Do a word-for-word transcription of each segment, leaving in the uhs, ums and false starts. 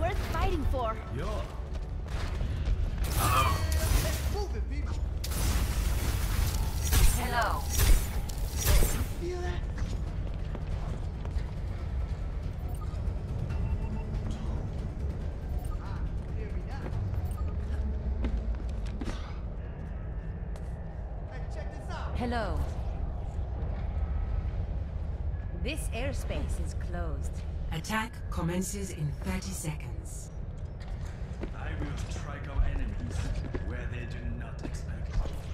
worth fighting for. Yeah. Move it, people. Hello. Feel that? Ah, hear me now. Hey, check this out. Hello. This airspace is closed. Attack commences in thirty seconds. I will strike our enemies where they do not expect.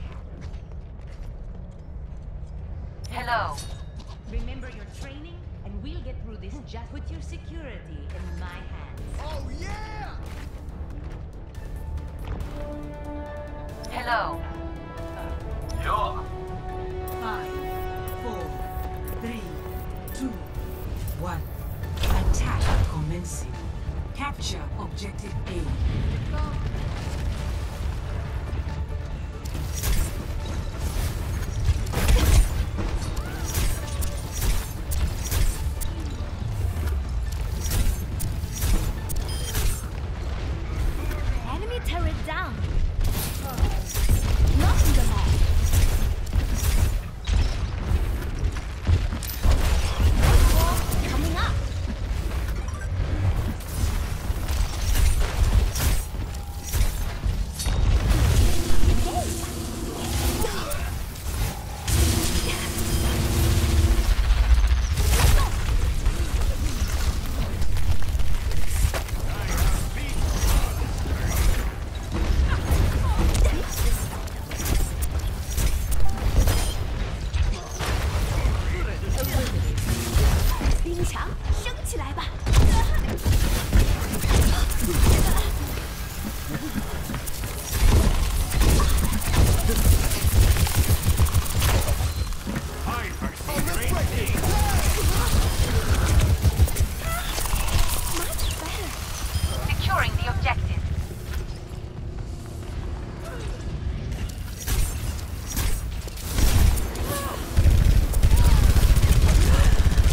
Hello. Remember your training, and we'll get through this just with your security in my hands. Oh, yeah! Hello. Yeah. Five, four, three, two, one. Attack commencing. Capture objective A. Enemy turret down. Knocking them off. Wall coming up. Securing the objective. Amateur.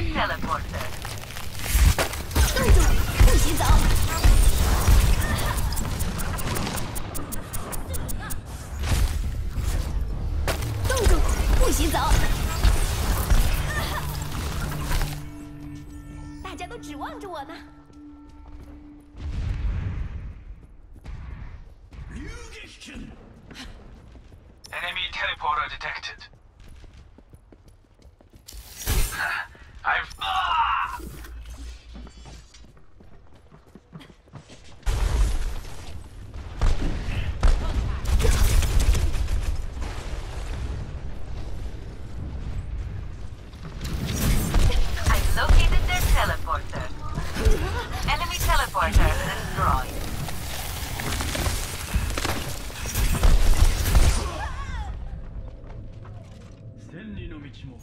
their teleporter. 动作不洗澡。动作不洗澡。大家都指望着我呢。 Enemy teleporter detected. I've. Ah! 千里の道も。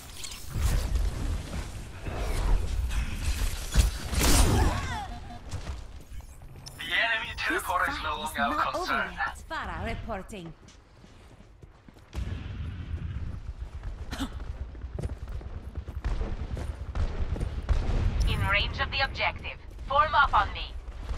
The enemy This teleporter is fight no is longer our not over concern. yet. Farah reporting. In range of the objective. Form up on me.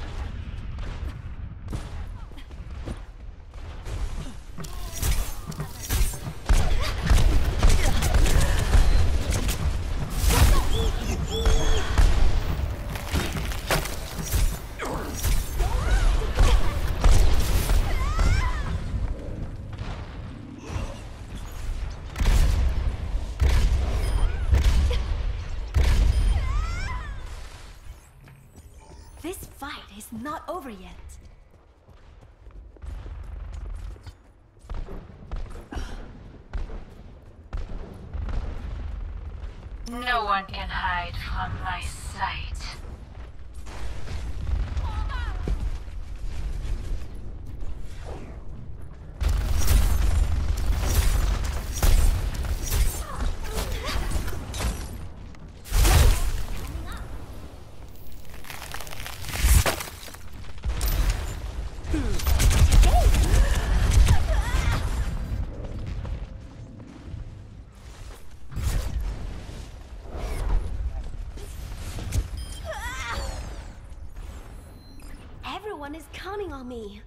This fight is not over yet. No one can hide from my sight. Everyone is counting on me.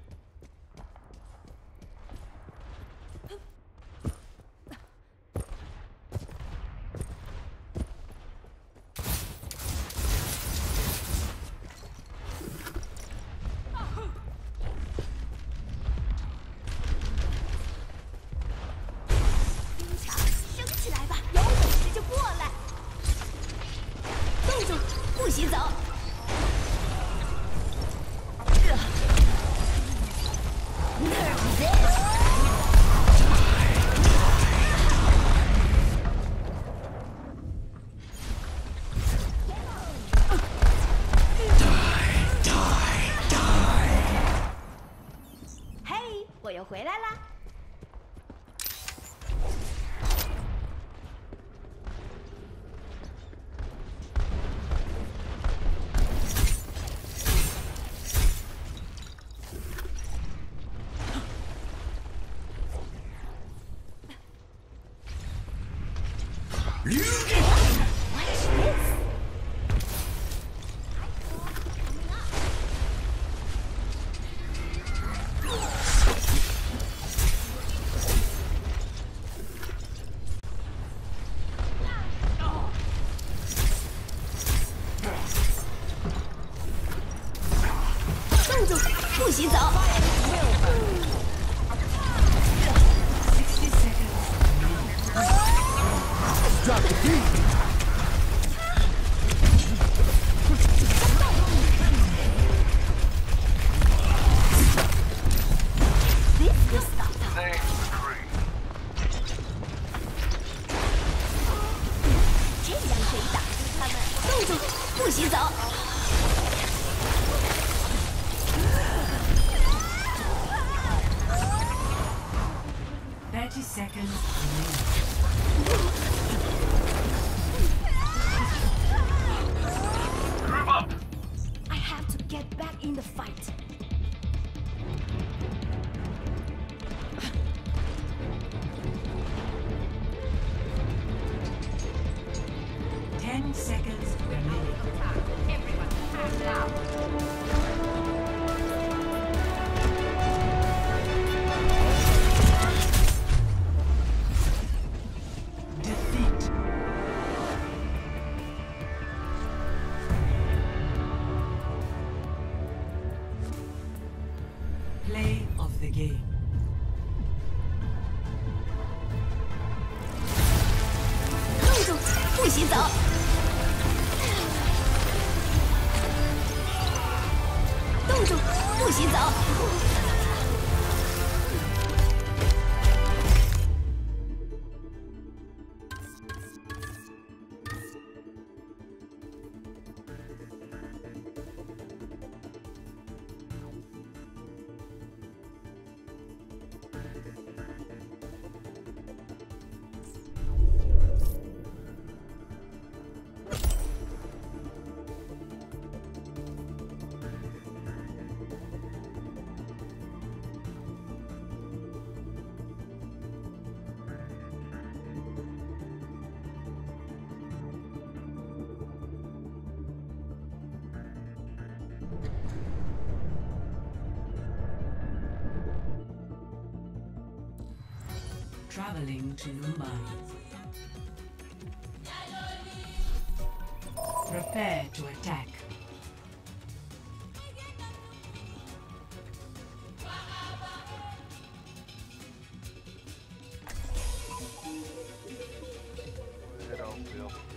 Hey， 我又回来啦！ 动作不洗澡。 Drop the beat. This will stop them. They agree. 这样可以打死他们。动作不洗澡。 Thirty seconds. Group up. I have to get back in the fight. Ten 许走。冻住，不许走。 Traveling to Mumbai. Prepare to attack. Get off, Bill.